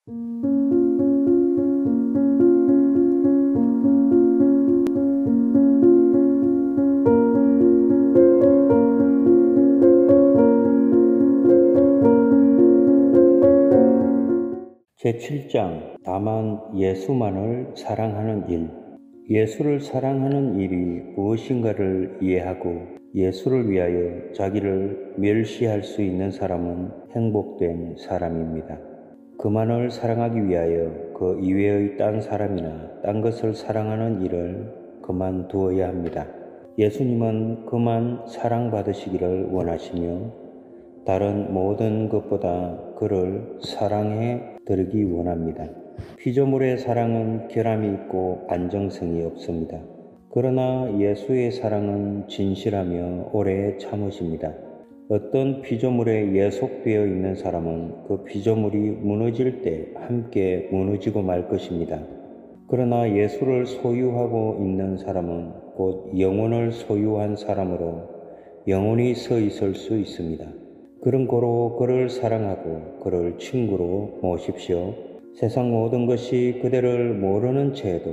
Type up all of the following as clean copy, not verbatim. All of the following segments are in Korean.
제7장 다만 예수만을 사랑하는 일. 예수를 사랑하는 일이 무엇인가를 이해하고 예수를 위하여 자기를 멸시할 수 있는 사람은 행복된 사람입니다. 그만을 사랑하기 위하여 그 이외의 딴 사람이나 딴 것을 사랑하는 일을 그만두어야 합니다. 예수님은 그만 사랑받으시기를 원하시며 다른 모든 것보다 그를 사랑해 드리기 원합니다. 피조물의 사랑은 결함이 있고 안정성이 없습니다. 그러나 예수의 사랑은 진실하며 오래 참으십니다. 어떤 피조물에 예속되어 있는 사람은 그 피조물이 무너질 때 함께 무너지고 말 것입니다. 그러나 예수를 소유하고 있는 사람은 곧 영혼을 소유한 사람으로 영원히 서 있을 수 있습니다. 그런 고로 그를 사랑하고 그를 친구로 모십시오. 세상 모든 것이 그대를 모르는 채에도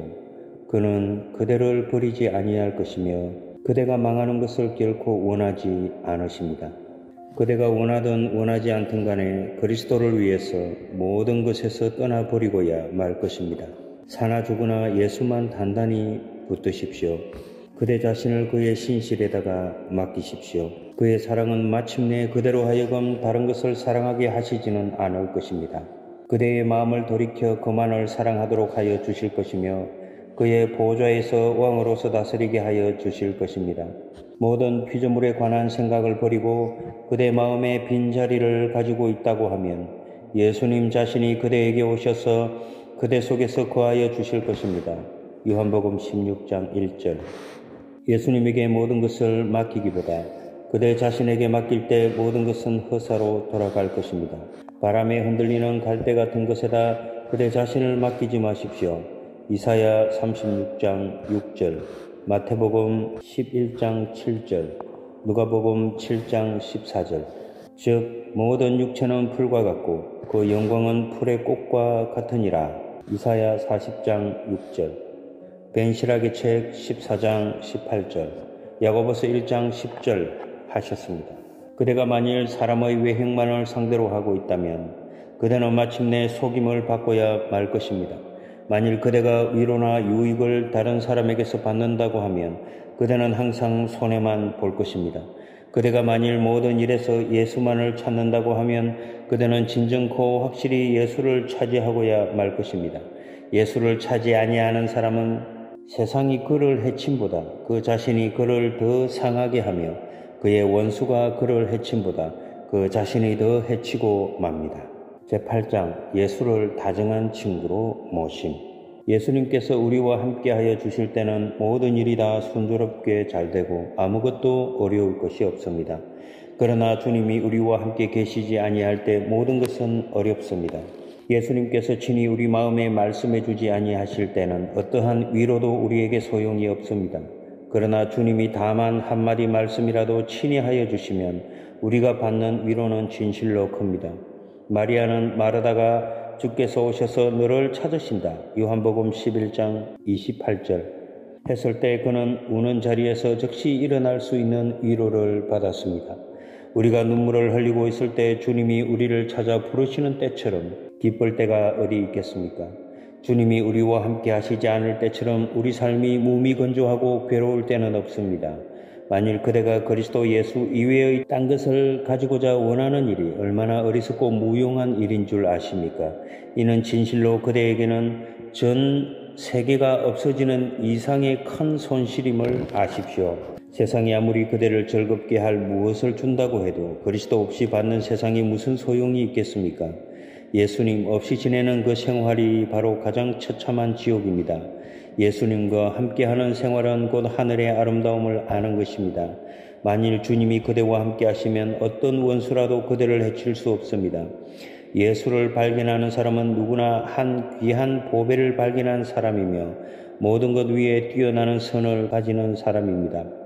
그는 그대를 버리지 아니할 것이며 그대가 망하는 것을 결코 원하지 않으십니다. 그대가 원하든 원하지 않든 간에 그리스도를 위해서 모든 것에서 떠나버리고야 말 것입니다. 사나 죽으나 예수만 단단히 붙드십시오. 그대 자신을 그의 신실에다가 맡기십시오. 그의 사랑은 마침내 그대로 하여금 다른 것을 사랑하게 하시지는 않을 것입니다. 그대의 마음을 돌이켜 그만을 사랑하도록 하여 주실 것이며 그의 보좌에서 왕으로서 다스리게 하여 주실 것입니다. 모든 피조물에 관한 생각을 버리고 그대 마음에 빈자리를 가지고 있다고 하면 예수님 자신이 그대에게 오셔서 그대 속에서 거하여 주실 것입니다. 요한복음 16장 1절. 예수님에게 모든 것을 맡기기보다 그대 자신에게 맡길 때 모든 것은 허사로 돌아갈 것입니다. 바람에 흔들리는 갈대 같은 것에다 그대 자신을 맡기지 마십시오. 이사야 36장 6절, 마태복음 11장 7절, 누가복음 7장 14절. 즉 모든 육체는 풀과 같고 그 영광은 풀의 꽃과 같으니라. 이사야 40장 6절, 벤시락의 책 14장 18절, 야고보서 1장 10절 하셨습니다. 그대가 만일 사람의 외형만을 상대로 하고 있다면 그대는 마침내 속임을 받고야 말 것입니다. 만일 그대가 위로나 유익을 다른 사람에게서 받는다고 하면 그대는 항상 손해만 볼 것입니다. 그대가 만일 모든 일에서 예수만을 찾는다고 하면 그대는 진정코 확실히 예수를 차지하고야 말 것입니다. 예수를 차지 아니하는 사람은 세상이 그를 해침보다 그 자신이 그를 더 상하게 하며 그의 원수가 그를 해침보다 그 자신이 더 해치고 맙니다. 제8장 예수를 다정한 친구로 모심. 예수님께서 우리와 함께하여 주실 때는 모든 일이 다 순조롭게 잘되고 아무것도 어려울 것이 없습니다. 그러나 주님이 우리와 함께 계시지 아니할 때 모든 것은 어렵습니다. 예수님께서 친히 우리 마음에 말씀해 주지 아니하실 때는 어떠한 위로도 우리에게 소용이 없습니다. 그러나 주님이 다만 한마디 말씀이라도 친히 하여 주시면 우리가 받는 위로는 진실로 큽니다. 마리아는 마르다가 주께서 오셔서 너를 찾으신다. 요한복음 11장 28절 했을 때 그는 우는 자리에서 즉시 일어날 수 있는 위로를 받았습니다. 우리가 눈물을 흘리고 있을 때 주님이 우리를 찾아 부르시는 때처럼 기쁠 때가 어디 있겠습니까? 주님이 우리와 함께 하시지 않을 때처럼 우리 삶이 무미건조하고 괴로울 때는 없습니다. 만일 그대가 그리스도 예수 이외의 딴 것을 가지고자 원하는 일이 얼마나 어리석고 무용한 일인 줄 아십니까? 이는 진실로 그대에게는 전 세계가 없어지는 이상의 큰 손실임을 아십시오. 세상이 아무리 그대를 즐겁게 할 무엇을 준다고 해도 그리스도 없이 받는 세상이 무슨 소용이 있겠습니까? 예수님 없이 지내는 그 생활이 바로 가장 처참한 지옥입니다. 예수님과 함께하는 생활은 곧 하늘의 아름다움을 아는 것입니다. 만일 주님이 그대와 함께 하시면 어떤 원수라도 그대를 해칠 수 없습니다. 예수를 발견하는 사람은 누구나 한 귀한 보배를 발견한 사람이며 모든 것 위에 뛰어나는 선을 가지는 사람입니다.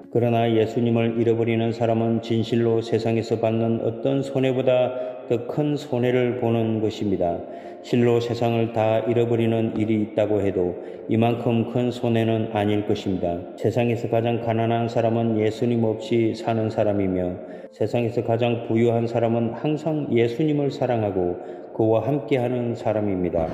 그러나 예수님을 잃어버리는 사람은 진실로 세상에서 받는 어떤 손해보다 더 큰 손해를 보는 것입니다. 실로 세상을 다 잃어버리는 일이 있다고 해도 이만큼 큰 손해는 아닐 것입니다. 세상에서 가장 가난한 사람은 예수님 없이 사는 사람이며 세상에서 가장 부유한 사람은 항상 예수님을 사랑하고 그와 함께하는 사람입니다.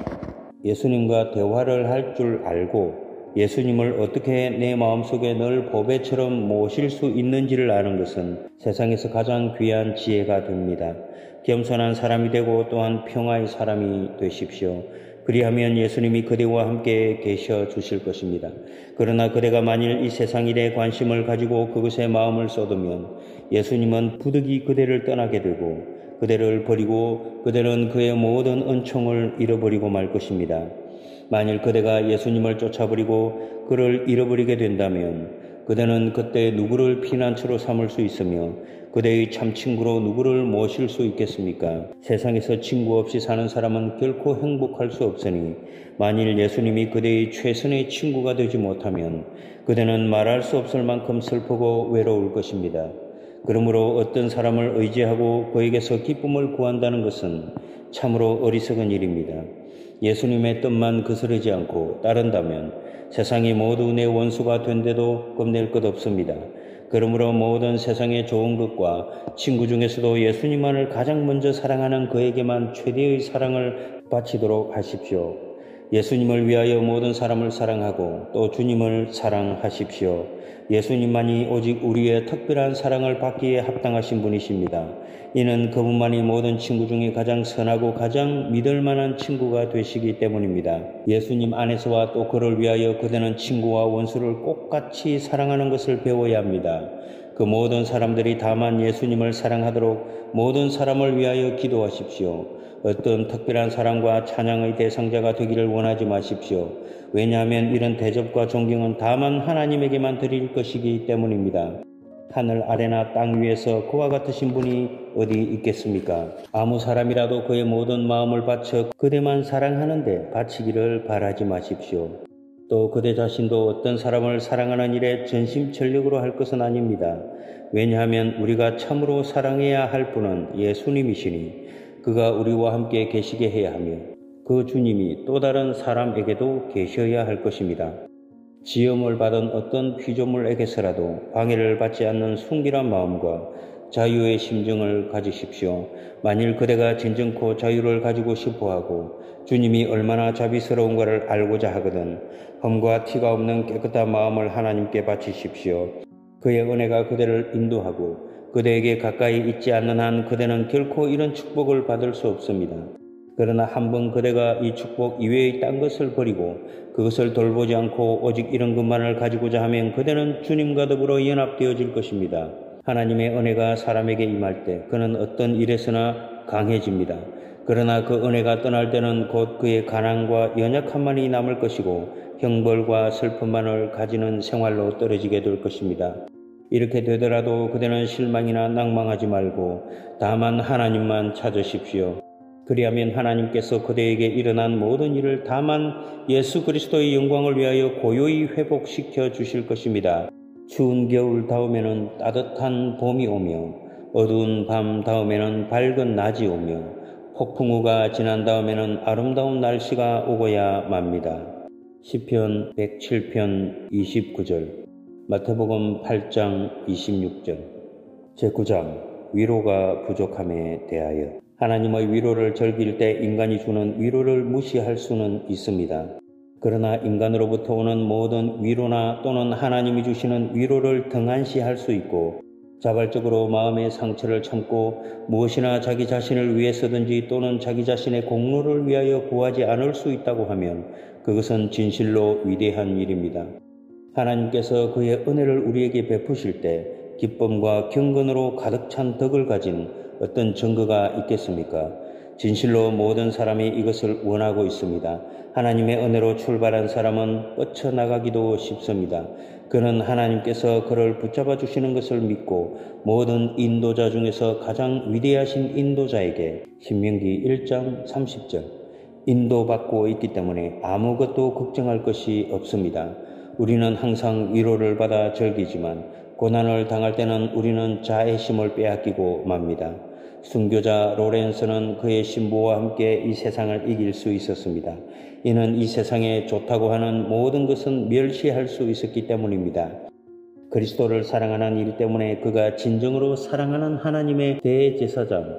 예수님과 대화를 할 줄 알고 예수님을 어떻게 내 마음속에 늘 보배처럼 모실 수 있는지를 아는 것은 세상에서 가장 귀한 지혜가 됩니다. 겸손한 사람이 되고 또한 평화의 사람이 되십시오. 그리하면 예수님이 그대와 함께 계셔 주실 것입니다. 그러나 그대가 만일 이 세상 일에 관심을 가지고 그것에 마음을 쏟으면 예수님은 부득이 그대를 떠나게 되고 그대를 버리고 그대는 그의 모든 은총을 잃어버리고 말 것입니다. 만일 그대가 예수님을 쫓아버리고 그를 잃어버리게 된다면 그대는 그때 누구를 피난처로 삼을 수 있으며 그대의 참 친구로 누구를 모실 수 있겠습니까? 세상에서 친구 없이 사는 사람은 결코 행복할 수 없으니 만일 예수님이 그대의 최선의 친구가 되지 못하면 그대는 말할 수 없을 만큼 슬프고 외로울 것입니다. 그러므로 어떤 사람을 의지하고 그에게서 기쁨을 구한다는 것은 참으로 어리석은 일입니다. 예수님의 뜻만 거스르지 않고 따른다면 세상이 모두 내 원수가 된데도 겁낼 것 없습니다. 그러므로 모든 세상의 좋은 것과 친구 중에서도 예수님만을 가장 먼저 사랑하는 그에게만 최대의 사랑을 바치도록 하십시오. 예수님을 위하여 모든 사람을 사랑하고 또 주님을 사랑하십시오. 예수님만이 오직 우리의 특별한 사랑을 받기에 합당하신 분이십니다. 이는 그분만이 모든 친구 중에 가장 선하고 가장 믿을 만한 친구가 되시기 때문입니다. 예수님 안에서와 또 그를 위하여 그대는 친구와 원수를 똑같이 사랑하는 것을 배워야 합니다. 그 모든 사람들이 다만 예수님을 사랑하도록 모든 사람을 위하여 기도하십시오. 어떤 특별한 사랑과 찬양의 대상자가 되기를 원하지 마십시오. 왜냐하면 이런 대접과 존경은 다만 하나님에게만 드릴 것이기 때문입니다. 하늘 아래나 땅 위에서 그와 같으신 분이 어디 있겠습니까? 아무 사람이라도 그의 모든 마음을 바쳐 그대만 사랑하는데 바치기를 바라지 마십시오. 또 그대 자신도 어떤 사람을 사랑하는 일에 전심전력으로 할 것은 아닙니다. 왜냐하면 우리가 참으로 사랑해야 할 분은 예수님이시니 그가 우리와 함께 계시게 해야 하며 그 주님이 또 다른 사람에게도 계셔야 할 것입니다. 지음을 받은 어떤 피조물에게서라도 방해를 받지 않는 순결한 마음과 자유의 심정을 가지십시오. 만일 그대가 진정코 자유를 가지고 싶어하고 주님이 얼마나 자비스러운가를 알고자 하거든 흠과 티가 없는 깨끗한 마음을 하나님께 바치십시오. 그의 은혜가 그대를 인도하고 그대에게 가까이 있지 않는 한 그대는 결코 이런 축복을 받을 수 없습니다. 그러나 한번 그대가 이 축복 이외의 딴 것을 버리고 그것을 돌보지 않고 오직 이런 것만을 가지고자 하면 그대는 주님과 더불어 연합되어질 것입니다. 하나님의 은혜가 사람에게 임할 때 그는 어떤 일에서나 강해집니다. 그러나 그 은혜가 떠날 때는 곧 그의 가난과 연약함만이 남을 것이고 형벌과 슬픔만을 가지는 생활로 떨어지게 될 것입니다. 이렇게 되더라도 그대는 실망이나 낭망하지 말고 다만 하나님만 찾으십시오. 그리하면 하나님께서 그대에게 일어난 모든 일을 다만 예수 그리스도의 영광을 위하여 고요히 회복시켜 주실 것입니다. 추운 겨울 다음에는 따뜻한 봄이 오며 어두운 밤 다음에는 밝은 낮이 오며 폭풍우가 지난 다음에는 아름다운 날씨가 오고야 맙니다. 시편 107편 29절, 마태복음 8장 26절. 제9장 위로가 부족함에 대하여. 하나님의 위로를 즐길 때 인간이 주는 위로를 무시할 수는 있습니다. 그러나 인간으로부터 오는 모든 위로나 또는 하나님이 주시는 위로를 등한시할 수 있고 자발적으로 마음의 상처를 참고 무엇이나 자기 자신을 위해서든지 또는 자기 자신의 공로를 위하여 구하지 않을 수 있다고 하면 그것은 진실로 위대한 일입니다. 하나님께서 그의 은혜를 우리에게 베푸실 때 기쁨과 경건으로 가득 찬 덕을 가진 어떤 증거가 있겠습니까? 진실로 모든 사람이 이것을 원하고 있습니다. 하나님의 은혜로 출발한 사람은 뻗쳐나가기도 쉽습니다. 그는 하나님께서 그를 붙잡아 주시는 것을 믿고 모든 인도자 중에서 가장 위대하신 인도자에게 신명기 1장 30절 인도받고 있기 때문에 아무것도 걱정할 것이 없습니다. 우리는 항상 위로를 받아 즐기지만 고난을 당할 때는 우리는 자애심을 빼앗기고 맙니다. 순교자 로렌스는 그의 신부와 함께 이 세상을 이길 수 있었습니다. 이는 이 세상에 좋다고 하는 모든 것은 멸시할 수 있었기 때문입니다. 그리스도를 사랑하는 일 때문에 그가 진정으로 사랑하는 하나님의 대제사장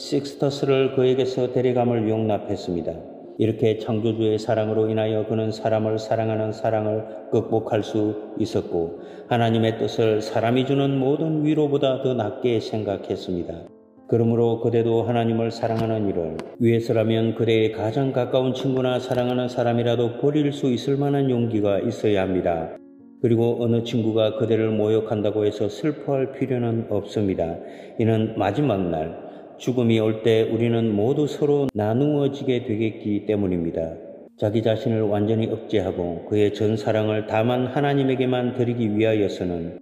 식스터스를 그에게서 데려감을 용납했습니다. 이렇게 창조주의 사랑으로 인하여 그는 사람을 사랑하는 사랑을 극복할 수 있었고 하나님의 뜻을 사람이 주는 모든 위로보다 더 낮게 생각했습니다. 그러므로 그대도 하나님을 사랑하는 일을 위해서라면 그대의 가장 가까운 친구나 사랑하는 사람이라도 버릴 수 있을 만한 용기가 있어야 합니다. 그리고 어느 친구가 그대를 모욕한다고 해서 슬퍼할 필요는 없습니다. 이는 마지막 날 죽음이 올 때 우리는 모두 서로 나누어지게 되겠기 때문입니다. 자기 자신을 완전히 억제하고 그의 전 사랑을 다만 하나님에게만 드리기 위하여서는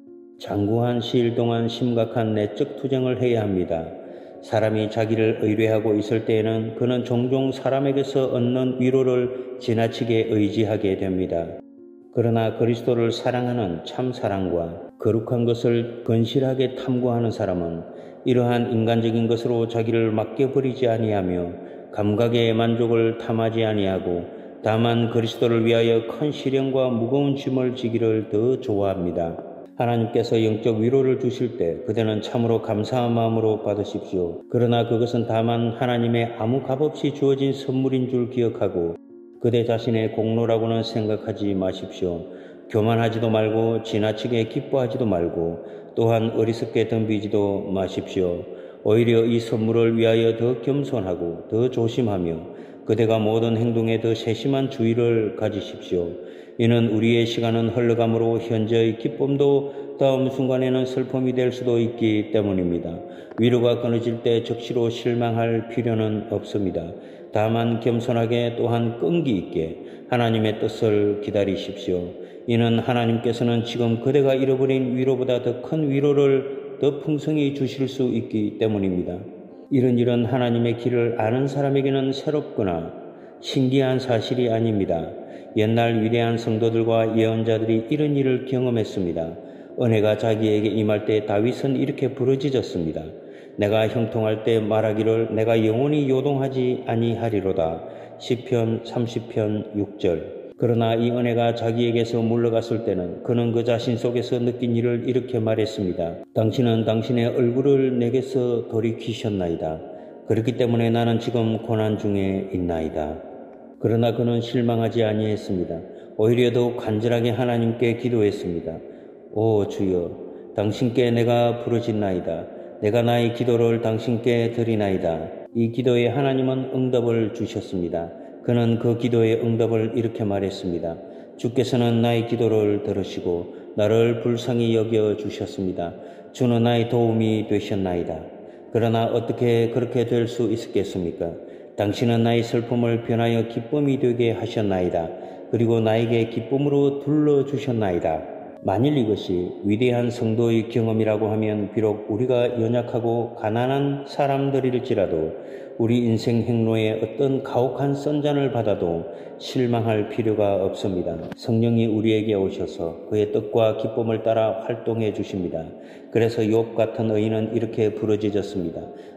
장구한 시일 동안 심각한 내적 투쟁을 해야 합니다. 사람이 자기를 의뢰하고 있을 때에는 그는 종종 사람에게서 얻는 위로를 지나치게 의지하게 됩니다. 그러나 그리스도를 사랑하는 참 사랑과 거룩한 것을 건실하게 탐구하는 사람은 이러한 인간적인 것으로 자기를 맡겨버리지 아니하며 감각의 만족을 탐하지 아니하고 다만 그리스도를 위하여 큰 시련과 무거운 짐을 지기를 더 좋아합니다. 하나님께서 영적 위로를 주실 때 그대는 참으로 감사한 마음으로 받으십시오. 그러나 그것은 다만 하나님의 아무 값없이 주어진 선물인 줄 기억하고 그대 자신의 공로라고는 생각하지 마십시오. 교만하지도 말고 지나치게 기뻐하지도 말고 또한 어리석게 덤비지도 마십시오. 오히려 이 선물을 위하여 더 겸손하고 더 조심하며 그대가 모든 행동에 더 세심한 주의를 가지십시오. 이는 우리의 시간은 흘러감으로 현재의 기쁨도 다음 순간에는 슬픔이 될 수도 있기 때문입니다. 위로가 끊어질 때 즉시로 실망할 필요는 없습니다. 다만 겸손하게 또한 끈기 있게 하나님의 뜻을 기다리십시오. 이는 하나님께서는 지금 그대가 잃어버린 위로보다 더 큰 위로를 더 풍성히 주실 수 있기 때문입니다. 이런 일은 하나님의 길을 아는 사람에게는 새롭거나 신기한 사실이 아닙니다. 옛날 위대한 성도들과 예언자들이 이런 일을 경험했습니다. 은혜가 자기에게 임할 때 다윗은 이렇게 부르짖었습니다. 내가 형통할 때 말하기를 내가 영원히 요동하지 아니하리로다. 시편 30편 6절. 그러나 이 은혜가 자기에게서 물러갔을 때는 그는 그 자신 속에서 느낀 일을 이렇게 말했습니다. 당신은 당신의 얼굴을 내게서 돌이키셨나이다. 그렇기 때문에 나는 지금 고난 중에 있나이다. 그러나 그는 실망하지 아니했습니다. 오히려 더욱 간절하게 하나님께 기도했습니다. 오 주여, 당신께 내가 부르짖나이다. 내가 나의 기도를 당신께 드리나이다. 이 기도에 하나님은 응답을 주셨습니다. 그는 그 기도의 응답을 이렇게 말했습니다. 주께서는 나의 기도를 들으시고 나를 불쌍히 여겨 주셨습니다. 주는 나의 도움이 되셨나이다. 그러나 어떻게 그렇게 될 수 있었겠습니까? 당신은 나의 슬픔을 변하여 기쁨이 되게 하셨나이다. 그리고 나에게 기쁨으로 둘러주셨나이다. 만일 이것이 위대한 성도의 경험이라고 하면 비록 우리가 연약하고 가난한 사람들일지라도 우리 인생 행로에 어떤 가혹한 선잔을 받아도 실망할 필요가 없습니다. 성령이 우리에게 오셔서 그의 뜻과 기쁨을 따라 활동해 주십니다. 그래서 욥 같은 의인은 이렇게 부르짖었습니다.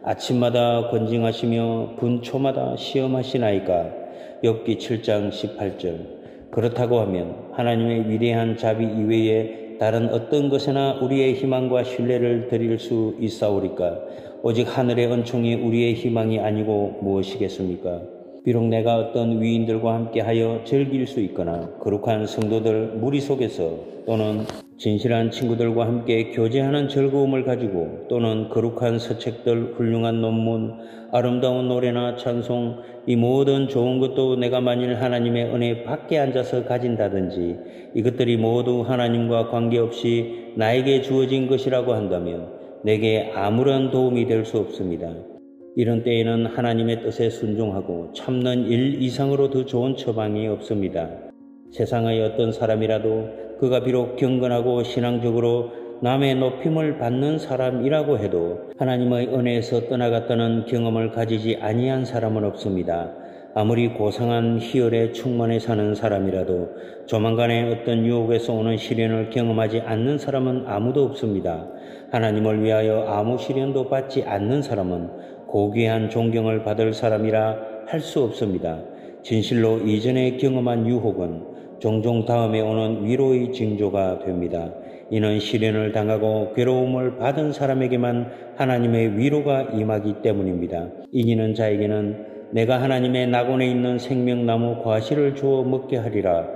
아침마다 권징하시며 분초마다 시험하시나이까. 욥기 7장 18절. 그렇다고 하면 하나님의 위대한 자비 이외에 다른 어떤 것에나 우리의 희망과 신뢰를 드릴 수 있사오리까? 오직 하늘의 은총이 우리의 희망이 아니고 무엇이겠습니까? 비록 내가 어떤 위인들과 함께하여 즐길 수 있거나 거룩한 성도들 무리 속에서 또는 진실한 친구들과 함께 교제하는 즐거움을 가지고 또는 거룩한 서책들, 훌륭한 논문, 아름다운 노래나 찬송, 이 모든 좋은 것도 내가 만일 하나님의 은혜 밖에 앉아서 가진다든지 이것들이 모두 하나님과 관계없이 나에게 주어진 것이라고 한다면 내게 아무런 도움이 될 수 없습니다. 이런 때에는 하나님의 뜻에 순종하고 참는 일 이상으로 더 좋은 처방이 없습니다. 세상의 어떤 사람이라도 그가 비록 경건하고 신앙적으로 남의 높임을 받는 사람이라고 해도 하나님의 은혜에서 떠나갔다는 경험을 가지지 아니한 사람은 없습니다. 아무리 고상한 희열에 충만해 사는 사람이라도 조만간에 어떤 유혹에서 오는 시련을 경험하지 않는 사람은 아무도 없습니다. 하나님을 위하여 아무 시련도 받지 않는 사람은 고귀한 존경을 받을 사람이라 할 수 없습니다. 진실로 이전에 경험한 유혹은 종종 다음에 오는 위로의 징조가 됩니다. 이는 시련을 당하고 괴로움을 받은 사람에게만 하나님의 위로가 임하기 때문입니다. 이기는 자에게는 내가 하나님의 낙원에 있는 생명나무 과실을 주어 먹게 하리라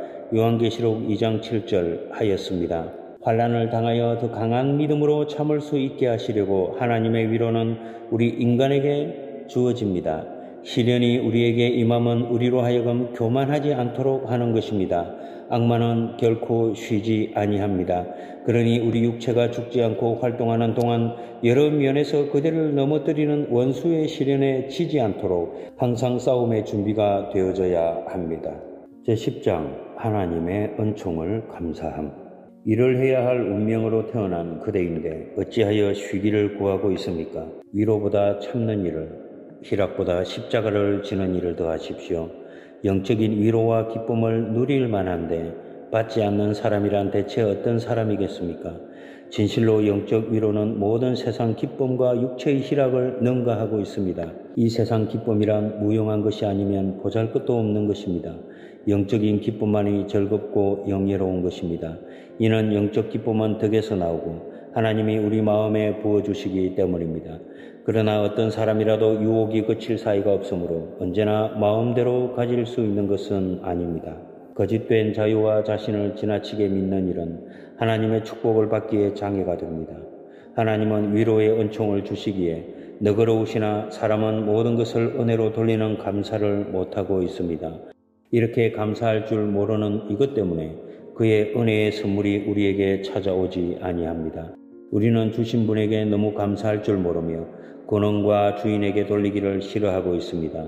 요한계시록 2장 7절 하였습니다. 환난을 당하여 더 강한 믿음으로 참을 수 있게 하시려고 하나님의 위로는 우리 인간에게 주어집니다. 시련이 우리에게 임함은 우리로 하여금 교만하지 않도록 하는 것입니다. 악마는 결코 쉬지 아니합니다. 그러니 우리 육체가 죽지 않고 활동하는 동안 여러 면에서 그대를 넘어뜨리는 원수의 시련에 지지 않도록 항상 싸움의 준비가 되어져야 합니다. 제10장 하나님의 은총을 감사함. 일을 해야 할 운명으로 태어난 그대인데 어찌하여 쉬기를 구하고 있습니까? 위로보다 참는 일을, 희락보다 십자가를 지는 일을 더하십시오. 영적인 위로와 기쁨을 누릴 만한데 받지 않는 사람이란 대체 어떤 사람이겠습니까? 진실로 영적 위로는 모든 세상 기쁨과 육체의 희락을 능가하고 있습니다. 이 세상 기쁨이란 무용한 것이 아니면 보잘것도 없는 것입니다. 영적인 기쁨만이 즐겁고 영예로운 것입니다. 이는 영적 기쁨은 덕에서 나오고 하나님이 우리 마음에 부어주시기 때문입니다. 그러나 어떤 사람이라도 유혹이 그칠 사이가 없으므로 언제나 마음대로 가질 수 있는 것은 아닙니다. 거짓된 자유와 자신을 지나치게 믿는 일은 하나님의 축복을 받기에 장애가 됩니다. 하나님은 위로의 은총을 주시기에 너그러우시나 사람은 모든 것을 은혜로 돌리는 감사를 못하고 있습니다. 이렇게 감사할 줄 모르는 이것 때문에 그의 은혜의 선물이 우리에게 찾아오지 아니합니다. 우리는 주신 분에게 너무 감사할 줄 모르며 근원과 주인에게 돌리기를 싫어하고 있습니다.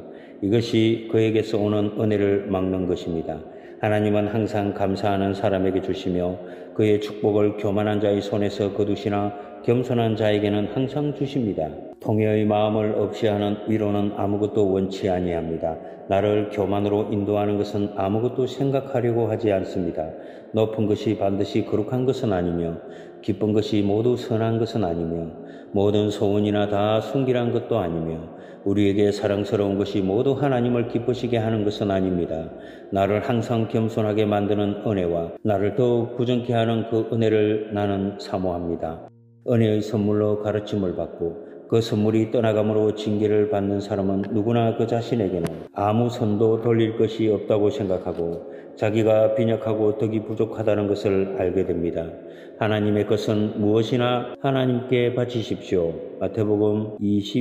이것이 그에게서 오는 은혜를 막는 것입니다. 하나님은 항상 감사하는 사람에게 주시며 그의 축복을 교만한 자의 손에서 거두시나 겸손한 자에게는 항상 주십니다. 통회의 마음을 없이 하는 위로는 아무것도 원치 아니합니다. 나를 교만으로 인도하는 것은 아무것도 생각하려고 하지 않습니다. 높은 것이 반드시 거룩한 것은 아니며 기쁜 것이 모두 선한 것은 아니며 모든 소원이나 다 순결한 것도 아니며 우리에게 사랑스러운 것이 모두 하나님을 기쁘시게 하는 것은 아닙니다. 나를 항상 겸손하게 만드는 은혜와 나를 더욱 부정케 하는 그 은혜를 나는 사모합니다. 은혜의 선물로 가르침을 받고 그 선물이 떠나감으로 징계를 받는 사람은 누구나 그 자신에게는 아무 선도 돌릴 것이 없다고 생각하고 자기가 빈약하고 덕이 부족하다는 것을 알게 됩니다. 하나님의 것은 무엇이나 하나님께 바치십시오. 마태복음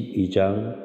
22장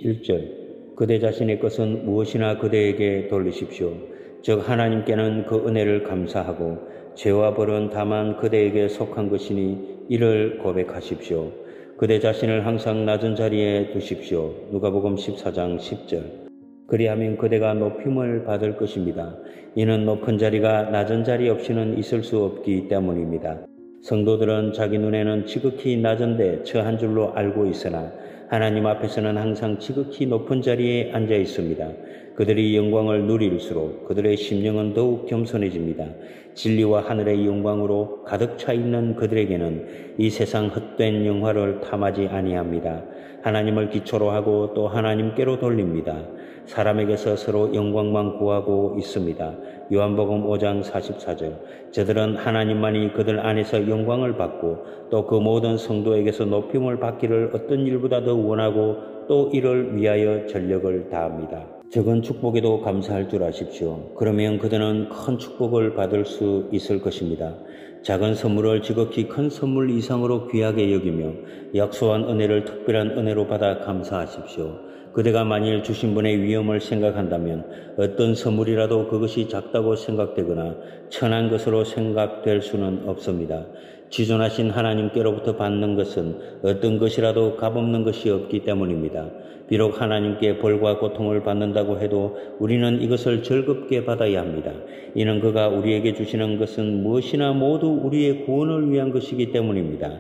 21절. 그대 자신의 것은 무엇이나 그대에게 돌리십시오. 즉 하나님께는 그 은혜를 감사하고 죄와 벌은 다만 그대에게 속한 것이니 이를 고백하십시오. 그대 자신을 항상 낮은 자리에 두십시오. 누가복음 14장 10절. 그리하면 그대가 높임을 받을 것입니다. 이는 높은 자리가 낮은 자리 없이는 있을 수 없기 때문입니다. 성도들은 자기 눈에는 지극히 낮은데 처한 줄로 알고 있으나 하나님 앞에서는 항상 지극히 높은 자리에 앉아 있습니다. 그들이 영광을 누릴수록 그들의 심령은 더욱 겸손해집니다. 진리와 하늘의 영광으로 가득 차 있는 그들에게는 이 세상 헛된 영화를 탐하지 아니합니다. 하나님을 기초로 하고 또 하나님께로 돌립니다. 사람에게서 서로 영광만 구하고 있습니다. 요한복음 5장 44절. 저들은 하나님만이 그들 안에서 영광을 받고 또 그 모든 성도에게서 높임을 받기를 어떤 일보다 더 원하고 또 이를 위하여 전력을 다합니다. 적은 축복에도 감사할 줄 아십시오. 그러면 그들은 큰 축복을 받을 수 있을 것입니다. 작은 선물을 지극히 큰 선물 이상으로 귀하게 여기며 약소한 은혜를 특별한 은혜로 받아 감사하십시오. 그대가 만일 주신 분의 위엄을 생각한다면 어떤 선물이라도 그것이 작다고 생각되거나 천한 것으로 생각될 수는 없습니다. 지존하신 하나님께로부터 받는 것은 어떤 것이라도 값없는 것이 없기 때문입니다. 비록 하나님께 벌과 고통을 받는다고 해도 우리는 이것을 즐겁게 받아야 합니다. 이는 그가 우리에게 주시는 것은 무엇이나 모두 우리의 구원을 위한 것이기 때문입니다.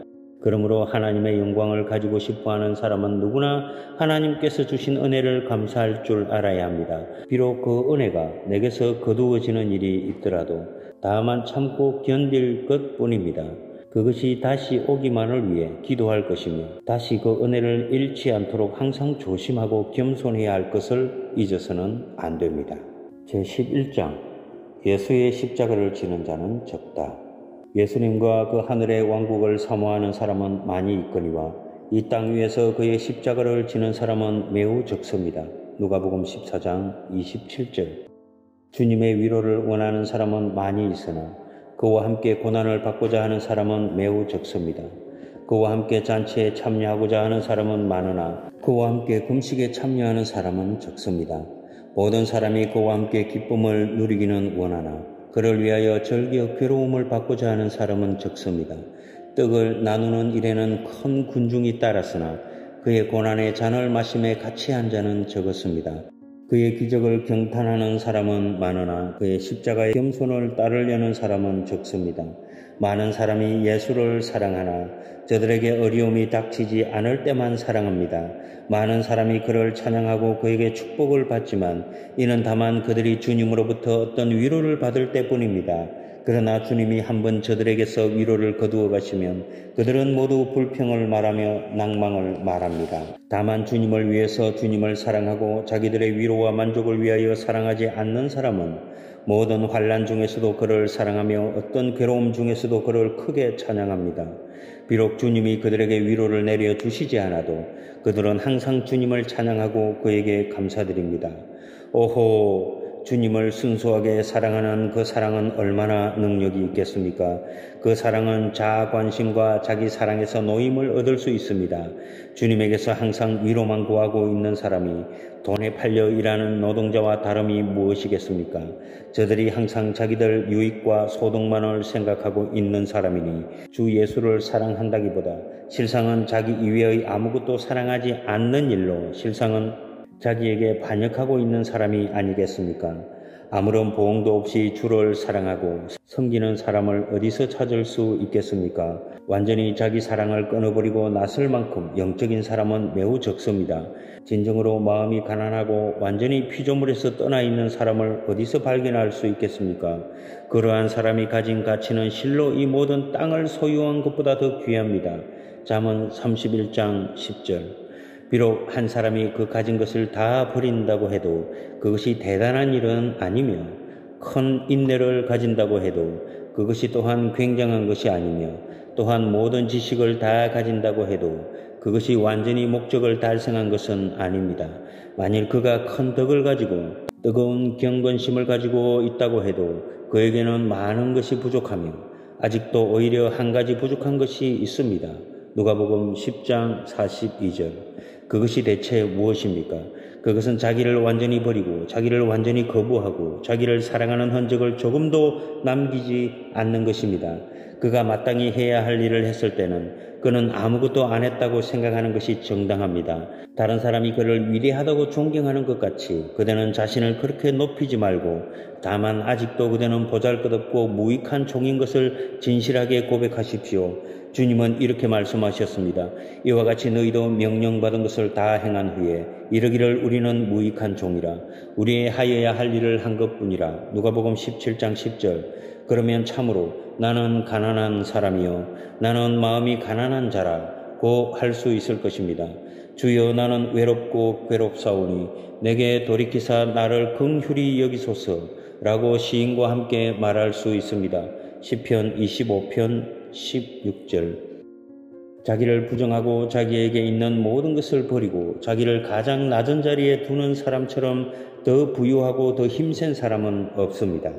그러므로 하나님의 영광을 가지고 싶어하는 사람은 누구나 하나님께서 주신 은혜를 감사할 줄 알아야 합니다. 비록 그 은혜가 내게서 거두어지는 일이 있더라도 다만 참고 견딜 것뿐입니다. 그것이 다시 오기만을 위해 기도할 것이며 다시 그 은혜를 잃지 않도록 항상 조심하고 겸손해야 할 것을 잊어서는 안 됩니다. 제11장 예수의 십자가를 지는 자는 적다. 예수님과 그 하늘의 왕국을 사모하는 사람은 많이 있거니와 이 땅 위에서 그의 십자가를 지는 사람은 매우 적습니다. 누가복음 14장 27절. 주님의 위로를 원하는 사람은 많이 있으나 그와 함께 고난을 받고자 하는 사람은 매우 적습니다. 그와 함께 잔치에 참여하고자 하는 사람은 많으나 그와 함께 금식에 참여하는 사람은 적습니다. 모든 사람이 그와 함께 기쁨을 누리기는 원하나 그를 위하여 절기어 괴로움을 받고자 하는 사람은 적습니다. 떡을 나누는 일에는 큰 군중이 따랐으나 그의 고난의 잔을 마심에 같이 한 자는 적었습니다. 그의 기적을 경탄하는 사람은 많으나 그의 십자가의 겸손을 따르려는 사람은 적습니다. 많은 사람이 예수를 사랑하나 저들에게 어려움이 닥치지 않을 때만 사랑합니다. 많은 사람이 그를 찬양하고 그에게 축복을 받지만 이는 다만 그들이 주님으로부터 어떤 위로를 받을 때뿐입니다. 그러나 주님이 한번 저들에게서 위로를 거두어 가시면 그들은 모두 불평을 말하며 낭망을 말합니다. 다만 주님을 위해서 주님을 사랑하고 자기들의 위로와 만족을 위하여 사랑하지 않는 사람은 모든 환난 중에서도 그를 사랑하며 어떤 괴로움 중에서도 그를 크게 찬양합니다. 비록 주님이 그들에게 위로를 내려 주시지 않아도 그들은 항상 주님을 찬양하고 그에게 감사드립니다. 오호! 주님을 순수하게 사랑하는 그 사랑은 얼마나 능력이 있겠습니까? 그 사랑은 자아 관심과 자기 사랑에서 노임을 얻을 수 있습니다. 주님에게서 항상 위로만 구하고 있는 사람이 돈에 팔려 일하는 노동자와 다름이 무엇이겠습니까? 저들이 항상 자기들 유익과 소득만을 생각하고 있는 사람이니 주 예수를 사랑한다기보다 실상은 자기 이외의 아무것도 사랑하지 않는 일로 실상은 자기에게 반역하고 있는 사람이 아니겠습니까? 아무런 보응도 없이 주를 사랑하고 섬기는 사람을 어디서 찾을 수 있겠습니까? 완전히 자기 사랑을 끊어버리고 나설 만큼 영적인 사람은 매우 적습니다. 진정으로 마음이 가난하고 완전히 피조물에서 떠나 있는 사람을 어디서 발견할 수 있겠습니까? 그러한 사람이 가진 가치는 실로 이 모든 땅을 소유한 것보다 더 귀합니다. 잠언 31장 10절. 비록 한 사람이 그 가진 것을 다 버린다고 해도 그것이 대단한 일은 아니며 큰 인내를 가진다고 해도 그것이 또한 굉장한 것이 아니며 또한 모든 지식을 다 가진다고 해도 그것이 완전히 목적을 달성한 것은 아닙니다. 만일 그가 큰 덕을 가지고 뜨거운 경건심을 가지고 있다고 해도 그에게는 많은 것이 부족하며 아직도 오히려 한 가지 부족한 것이 있습니다. 누가복음 10장 42절. 그것이 대체 무엇입니까? 그것은 자기를 완전히 버리고 자기를 완전히 거부하고 자기를 사랑하는 흔적을 조금도 남기지 않는 것입니다. 그가 마땅히 해야 할 일을 했을 때는 그는 아무것도 안 했다고 생각하는 것이 정당합니다. 다른 사람이 그를 위대하다고 존경하는 것 같이 그대는 자신을 그렇게 높이지 말고 다만 아직도 그대는 보잘것없고 무익한 종인 것을 진실하게 고백하십시오. 주님은 이렇게 말씀하셨습니다. 이와 같이 너희도 명령받은 것을 다 행한 후에 이르기를 우리는 무익한 종이라 우리의 하여야 할 일을 한 것뿐이라. 누가복음 17장 10절. 그러면 참으로 나는 가난한 사람이요 나는 마음이 가난한 자라고 할 수 있을 것입니다. 주여 나는 외롭고 괴롭사오니 내게 돌이키사 나를 긍휼히 여기소서라고 시인과 함께 말할 수 있습니다. 시편 25편 16절. 자기를 부정하고 자기에게 있는 모든 것을 버리고 자기를 가장 낮은 자리에 두는 사람처럼 더 부유하고 더 힘센 사람은 없습니다.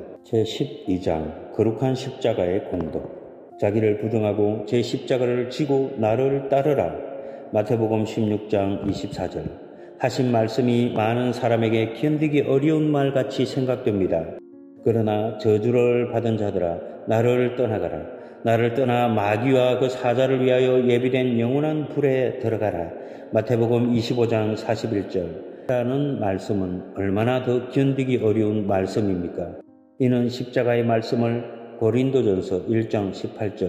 제12장 거룩한 십자가의 공도. 자기를 부정하고 제 십자가를 지고 나를 따르라. 마태복음 16장 24절. 하신 말씀이 많은 사람에게 견디기 어려운 말같이 생각됩니다. 그러나 저주를 받은 자들아 나를 떠나가라. 나를 떠나 마귀와 그 사자를 위하여 예비된 영원한 불에 들어가라. 마태복음 25장 41절. 라는 말씀은 얼마나 더 견디기 어려운 말씀입니까? 이는 십자가의 말씀을 고린도전서 1장 18절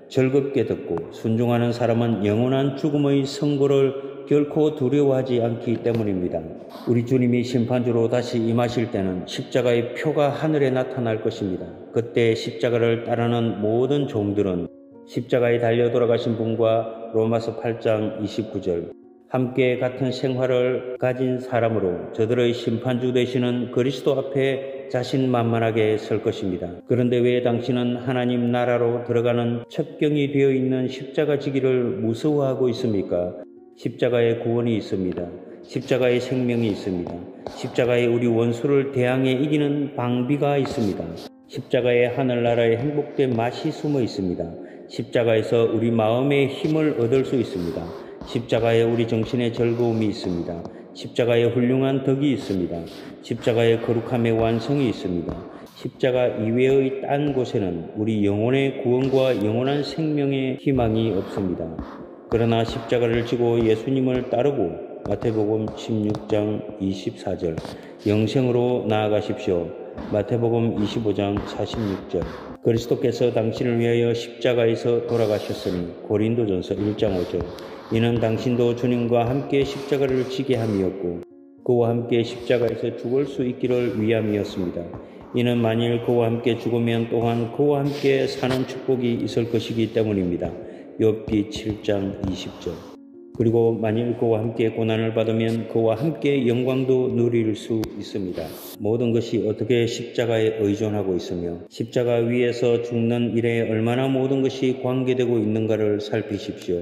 즐겁게 듣고 순종하는 사람은 영원한 죽음의 선고를 결코 두려워하지 않기 때문입니다. 우리 주님이 심판주로 다시 임하실 때는 십자가의 표가 하늘에 나타날 것입니다. 그때 십자가를 따르는 모든 종들은 십자가에 달려 돌아가신 분과 로마서 8장 29절 함께 같은 생활을 가진 사람으로 저들의 심판주 되시는 그리스도 앞에 자신만만하게 설 것입니다. 그런데 왜 당신은 하나님 나라로 들어가는 첩경이 되어 있는 십자가 지기를 무서워하고 있습니까? 십자가에 구원이 있습니다. 십자가에 생명이 있습니다. 십자가에 우리 원수를 대항해 이기는 방비가 있습니다. 십자가에 하늘나라의 행복된 맛이 숨어 있습니다. 십자가에서 우리 마음의 힘을 얻을 수 있습니다. 십자가에 우리 정신의 즐거움이 있습니다. 십자가에 훌륭한 덕이 있습니다. 십자가에 거룩함의 완성이 있습니다. 십자가 이외의 딴 곳에는 우리 영혼의 구원과 영원한 생명의 희망이 없습니다. 그러나 십자가를 지고 예수님을 따르고 마태복음 16장 24절 영생으로 나아가십시오. 마태복음 25장 46절 그리스도께서 당신을 위하여 십자가에서 돌아가셨으니 고린도전서 1장 5절 이는 당신도 주님과 함께 십자가를 지게 함이었고 그와 함께 십자가에서 죽을 수 있기를 위함이었습니다. 이는 만일 그와 함께 죽으면 또한 그와 함께 사는 축복이 있을 것이기 때문입니다. 욥기 7장 20절 그리고 만일 그와 함께 고난을 받으면 그와 함께 영광도 누릴 수 있습니다. 모든 것이 어떻게 십자가에 의존하고 있으며 십자가 위에서 죽는 일에 얼마나 모든 것이 관계되고 있는가를 살피십시오.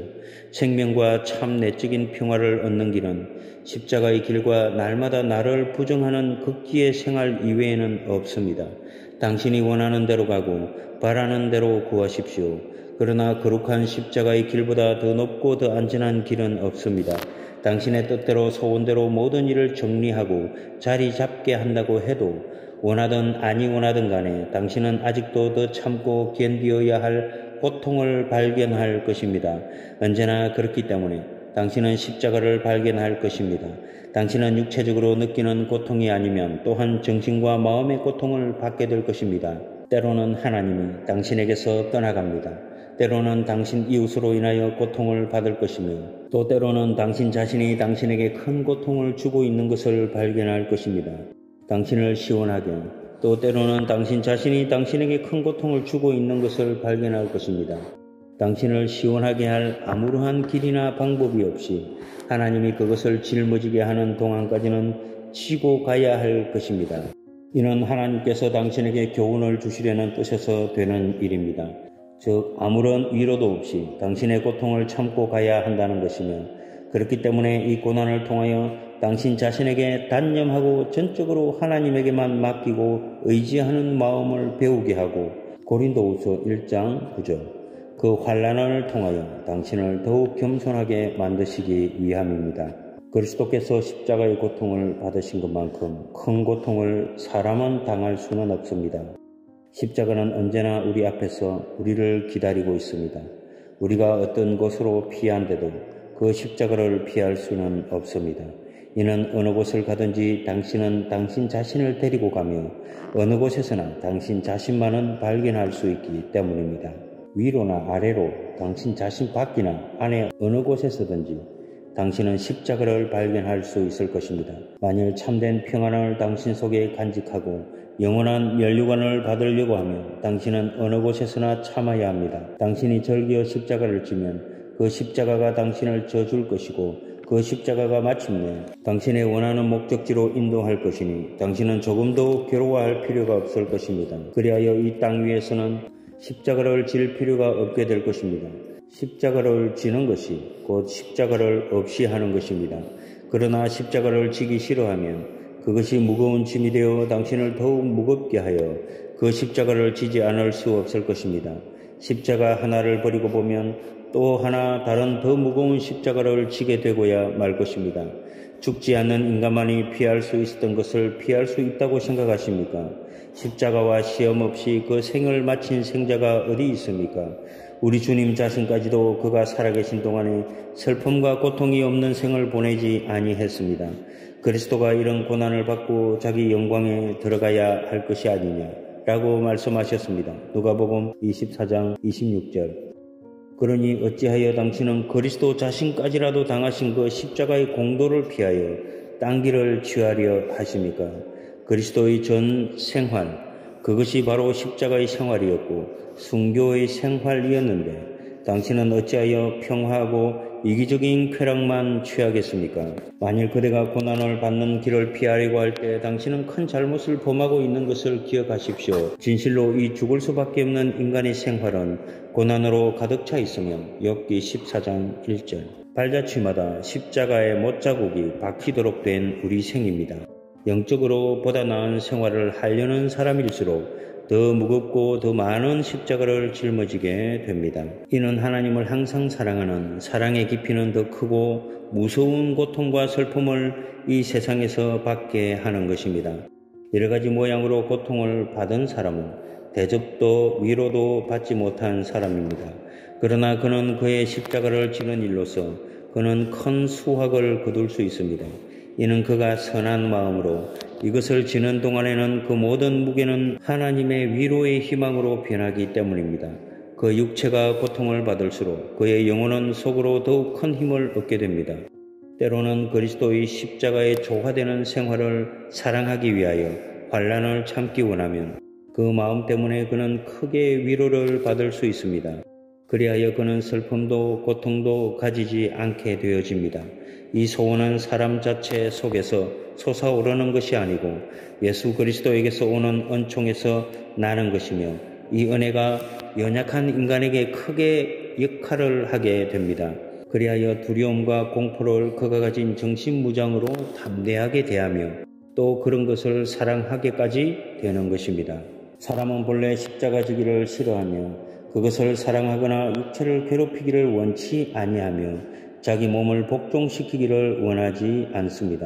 생명과 참 내적인 평화를 얻는 길은 십자가의 길과 날마다 나를 부정하는 극기의 생활 이외에는 없습니다. 당신이 원하는 대로 가고 바라는 대로 구하십시오. 그러나 거룩한 십자가의 길보다 더 높고 더 안전한 길은 없습니다. 당신의 뜻대로 소원대로 모든 일을 정리하고 자리 잡게 한다고 해도 원하든 아니 원하든 간에 당신은 아직도 더 참고 견디어야 할 고통을 발견할 것입니다. 언제나 그렇기 때문에 당신은 십자가를 발견할 것입니다. 당신은 육체적으로 느끼는 고통이 아니면 또한 정신과 마음의 고통을 받게 될 것입니다. 때로는 하나님이 당신에게서 떠나갑니다. 때로는 당신 이웃으로 인하여 고통을 받을 것이며 또 때로는 당신 자신이 당신에게 큰 고통을 주고 있는 것을 발견할 것입니다. 당신을 시원하게 또 때로는 당신 자신이 당신에게 큰 고통을 주고 있는 것을 발견할 것입니다. 당신을 시원하게 할 아무러한 길이나 방법이 없이 하나님이 그것을 짊어지게 하는 동안까지는 지고 가야 할 것입니다. 이는 하나님께서 당신에게 교훈을 주시려는 뜻에서 되는 일입니다. 즉 아무런 위로도 없이 당신의 고통을 참고 가야 한다는 것이며 그렇기 때문에 이 고난을 통하여 당신 자신에게 단념하고 전적으로 하나님에게만 맡기고 의지하는 마음을 배우게 하고 고린도후서 1장 9절 그 환난을 통하여 당신을 더욱 겸손하게 만드시기 위함입니다. 그리스도께서 십자가의 고통을 받으신 것만큼 큰 고통을 사람은 당할 수는 없습니다. 십자가는 언제나 우리 앞에서 우리를 기다리고 있습니다. 우리가 어떤 곳으로 피한데도 그 십자가를 피할 수는 없습니다. 이는 어느 곳을 가든지 당신은 당신 자신을 데리고 가며 어느 곳에서나 당신 자신만은 발견할 수 있기 때문입니다. 위로나 아래로 당신 자신 밖이나 안에 어느 곳에서든지 당신은 십자가를 발견할 수 있을 것입니다. 만일 참된 평안을 당신 속에 간직하고 영원한 면류관을 받으려고 하면 당신은 어느 곳에서나 참아야 합니다. 당신이 절기어 십자가를 지면 그 십자가가 당신을 져줄 것이고 그 십자가가 마침내 당신의 원하는 목적지로 인도할 것이니 당신은 조금도 괴로워할 필요가 없을 것입니다. 그리하여 이 땅 위에서는 십자가를 질 필요가 없게 될 것입니다. 십자가를 지는 것이 곧 십자가를 없이 하는 것입니다. 그러나 십자가를 지기 싫어하면 그것이 무거운 짐이 되어 당신을 더욱 무겁게 하여 그 십자가를 지지 않을 수 없을 것입니다. 십자가 하나를 버리고 보면 또 하나 다른 더 무거운 십자가를 지게 되고야 말 것입니다. 죽지 않는 인간만이 피할 수 있었던 것을 피할 수 있다고 생각하십니까? 십자가와 시험 없이 그 생을 마친 생자가 어디 있습니까? 우리 주님 자신까지도 그가 살아계신 동안에 슬픔과 고통이 없는 생을 보내지 아니했습니다. 그리스도가 이런 고난을 받고 자기 영광에 들어가야 할 것이 아니냐라고 말씀하셨습니다. 누가복음 24장 26절 그러니 어찌하여 당신은 그리스도 자신까지라도 당하신 그 십자가의 공도를 피하여 딴 길을 취하려 하십니까? 그리스도의 전 생활, 그것이 바로 십자가의 생활이었고 순교의 생활이었는데 당신은 어찌하여 평화하고 이기적인 쾌락만 취하겠습니까? 만일 그대가 고난을 받는 길을 피하려고 할 때 당신은 큰 잘못을 범하고 있는 것을 기억하십시오. 진실로 이 죽을 수밖에 없는 인간의 생활은 고난으로 가득 차 있으면 욥기 14장 1절 발자취마다 십자가의 못자국이 박히도록 된 우리 생입니다. 영적으로 보다 나은 생활을 하려는 사람일수록 더 무겁고 더 많은 십자가를 짊어지게 됩니다. 이는 하나님을 항상 사랑하는 사랑의 깊이는 더 크고 무서운 고통과 슬픔을 이 세상에서 받게 하는 것입니다. 여러 가지 모양으로 고통을 받은 사람은 대접도 위로도 받지 못한 사람입니다. 그러나 그는 그의 십자가를 지는 일로서 그는 큰 수확을 거둘 수 있습니다. 이는 그가 선한 마음으로 이것을 지는 동안에는 그 모든 무게는 하나님의 위로의 희망으로 변하기 때문입니다. 그 육체가 고통을 받을수록 그의 영혼은 속으로 더욱 큰 힘을 얻게 됩니다. 때로는 그리스도의 십자가에 조화되는 생활을 사랑하기 위하여 환난을 참기 원하면 그 마음 때문에 그는 크게 위로를 받을 수 있습니다. 그리하여 그는 슬픔도 고통도 가지지 않게 되어집니다. 이 소원은 사람 자체 속에서 솟아오르는 것이 아니고 예수 그리스도에게서 오는 은총에서 나는 것이며 이 은혜가 연약한 인간에게 크게 역할을 하게 됩니다. 그리하여 두려움과 공포를 그가 가진 정신무장으로 담대하게 대하며 또 그런 것을 사랑하게까지 되는 것입니다. 사람은 본래 십자가 지기를 싫어하며 그것을 사랑하거나 육체를 괴롭히기를 원치 아니하며 자기 몸을 복종시키기를 원하지 않습니다.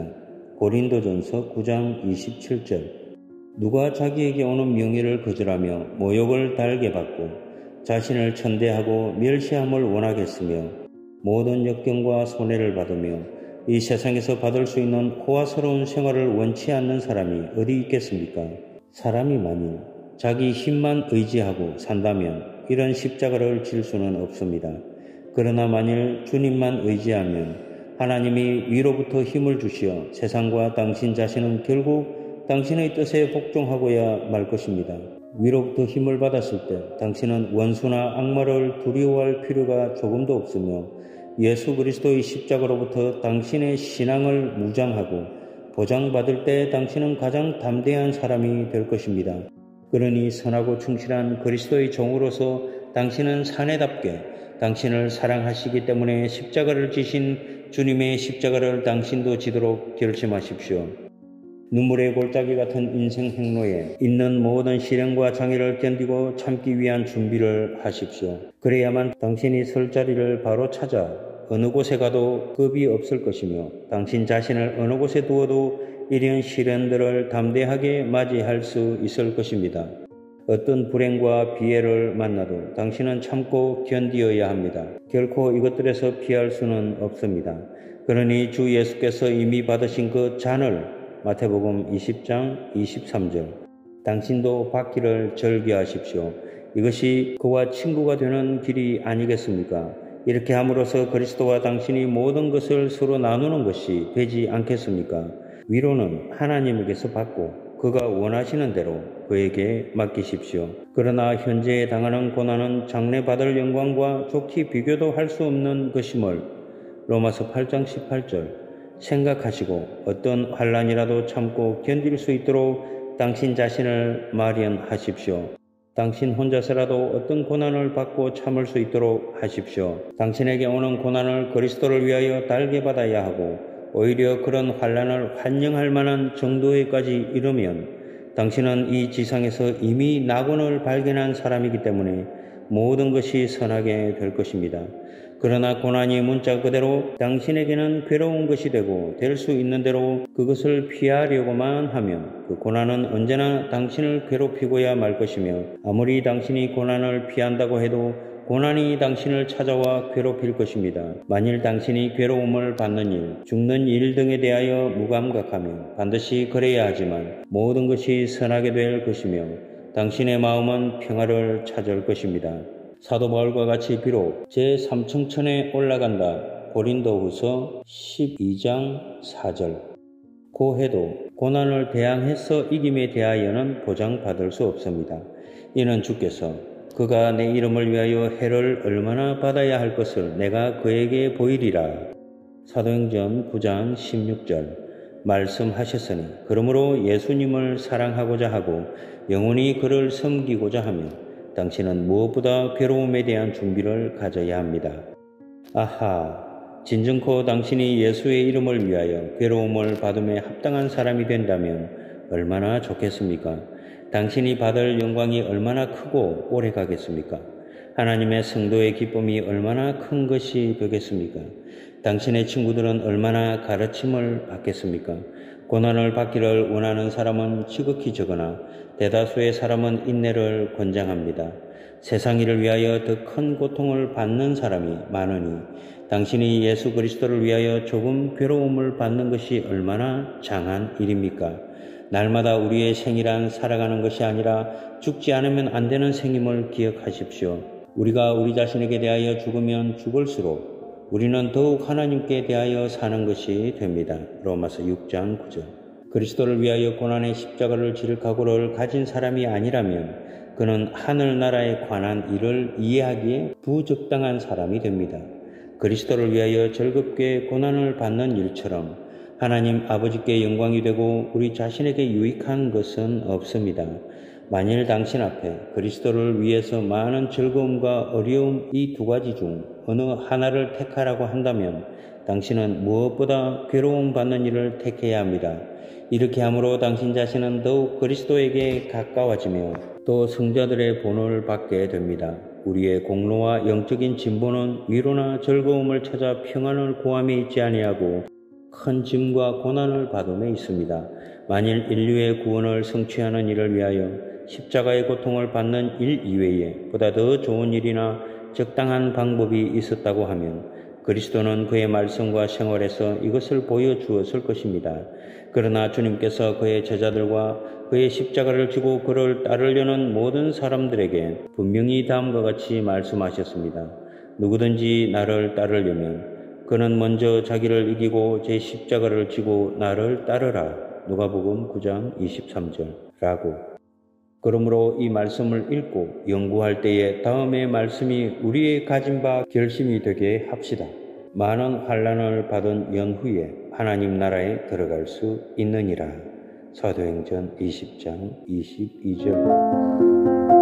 고린도전서 9장 27절 누가 자기에게 오는 명예를 거절하며 모욕을 달게 받고 자신을 천대하고 멸시함을 원하겠으며 모든 역경과 손해를 받으며 이 세상에서 받을 수 있는 호화스러운 생활을 원치 않는 사람이 어디 있겠습니까? 사람이 만일 자기 힘만 의지하고 산다면 이런 십자가를 질 수는 없습니다. 그러나 만일 주님만 의지하면 하나님이 위로부터 힘을 주시어 세상과 당신 자신은 결국 당신의 뜻에 복종하고야 말 것입니다. 위로부터 힘을 받았을 때 당신은 원수나 악마를 두려워할 필요가 조금도 없으며 예수 그리스도의 십자가로부터 당신의 신앙을 무장하고 보장받을 때 당신은 가장 담대한 사람이 될 것입니다. 그러니 선하고 충실한 그리스도의 종으로서 당신은 사내답게 당신을 사랑하시기 때문에 십자가를 지신 주님의 십자가를 당신도 지도록 결심하십시오. 눈물의 골짜기 같은 인생 행로에 있는 모든 시련과 장애를 견디고 참기 위한 준비를 하십시오. 그래야만 당신이 설 자리를 바로 찾아 어느 곳에 가도 겁이 없을 것이며 당신 자신을 어느 곳에 두어도 이런 시련들을 담대하게 맞이할 수 있을 것입니다. 어떤 불행과 비애를 만나도 당신은 참고 견디어야 합니다. 결코 이것들에서 피할 수는 없습니다. 그러니 주 예수께서 이미 받으신 그 잔을 마태복음 20장 23절 당신도 받기를 즐겨하십시오. 이것이 그와 친구가 되는 길이 아니겠습니까? 이렇게 함으로써 그리스도와 당신이 모든 것을 서로 나누는 것이 되지 않겠습니까? 위로는 하나님에게서 받고 그가 원하시는 대로 그에게 맡기십시오. 그러나 현재 당하는 고난은 장래 받을 영광과 좋게 비교도 할 수 없는 것임을 로마서 8장 18절 생각하시고 어떤 환난이라도 참고 견딜 수 있도록 당신 자신을 마련하십시오. 당신 혼자서라도 어떤 고난을 받고 참을 수 있도록 하십시오. 당신에게 오는 고난을 그리스도를 위하여 달게 받아야 하고 오히려 그런 환난을 환영할 만한 정도에까지 이르면 당신은 이 지상에서 이미 낙원을 발견한 사람이기 때문에 모든 것이 선하게 될 것입니다. 그러나 고난이 문자 그대로 당신에게는 괴로운 것이 되고 될 수 있는 대로 그것을 피하려고만 하면 그 고난은 언제나 당신을 괴롭히고야 말 것이며 아무리 당신이 고난을 피한다고 해도 고난이 당신을 찾아와 괴롭힐 것입니다. 만일 당신이 괴로움을 받는 일, 죽는 일 등에 대하여 무감각하면 반드시 그래야 하지만 모든 것이 선하게 될 것이며 당신의 마음은 평화를 찾을 것입니다. 사도 바울과 같이 비록 제3청천에 올라간다. 고린도후서 12장 4절. 고해도 고난을 대항해서 이김에 대하여는 보장받을 수 없습니다. 이는 주께서 그가 내 이름을 위하여 해를 얼마나 받아야 할 것을 내가 그에게 보이리라. 사도행전 9장 16절. 말씀하셨으니 그러므로 예수님을 사랑하고자 하고 영원히 그를 섬기고자 하면 당신은 무엇보다 괴로움에 대한 준비를 가져야 합니다. 아하, 진정코 당신이 예수의 이름을 위하여 괴로움을 받음에 합당한 사람이 된다면 얼마나 좋겠습니까? 당신이 받을 영광이 얼마나 크고 오래 가겠습니까? 하나님의 성도의 기쁨이 얼마나 큰 것이 되겠습니까? 당신의 친구들은 얼마나 가르침을 받겠습니까? 고난을 받기를 원하는 사람은 지극히 적으나 대다수의 사람은 인내를 권장합니다. 세상 일을 위하여 더 큰 고통을 받는 사람이 많으니 당신이 예수 그리스도를 위하여 조금 괴로움을 받는 것이 얼마나 장한 일입니까? 날마다 우리의 생이란 살아가는 것이 아니라 죽지 않으면 안 되는 생임을 기억하십시오. 우리가 우리 자신에게 대하여 죽으면 죽을수록 우리는 더욱 하나님께 대하여 사는 것이 됩니다. 로마서 6장 9절. 그리스도를 위하여 고난의 십자가를 질 각오를 가진 사람이 아니라면 그는 하늘나라에 관한 일을 이해하기에 부적당한 사람이 됩니다. 그리스도를 위하여 즐겁게 고난을 받는 일처럼 하나님 아버지께 영광이 되고 우리 자신에게 유익한 것은 없습니다. 만일 당신 앞에 그리스도를 위해서 많은 즐거움과 어려움 이 두 가지 중 어느 하나를 택하라고 한다면 당신은 무엇보다 괴로움 받는 일을 택해야 합니다. 이렇게 함으로 당신 자신은 더욱 그리스도에게 가까워지며 또 성자들의 본을 받게 됩니다. 우리의 공로와 영적인 진보는 위로나 즐거움을 찾아 평안을 구함에 있지 아니하고 큰 짐과 고난을 받음에 있습니다. 만일 인류의 구원을 성취하는 일을 위하여 십자가의 고통을 받는 일 이외에 보다 더 좋은 일이나 적당한 방법이 있었다고 하면 그리스도는 그의 말씀과 생활에서 이것을 보여주었을 것입니다. 그러나 주님께서 그의 제자들과 그의 십자가를 지고 그를 따르려는 모든 사람들에게 분명히 다음과 같이 말씀하셨습니다. 누구든지 나를 따르려면 그는 먼저 자기를 이기고 제 십자가를 지고 나를 따르라. 누가복음 9장 23절라고. 그러므로 이 말씀을 읽고 연구할 때에 다음의 말씀이 우리의 가진 바 결심이 되게 합시다. 많은 환난을 받은 연후에 하나님 나라에 들어갈 수 있느니라. 사도행전 20장 22절.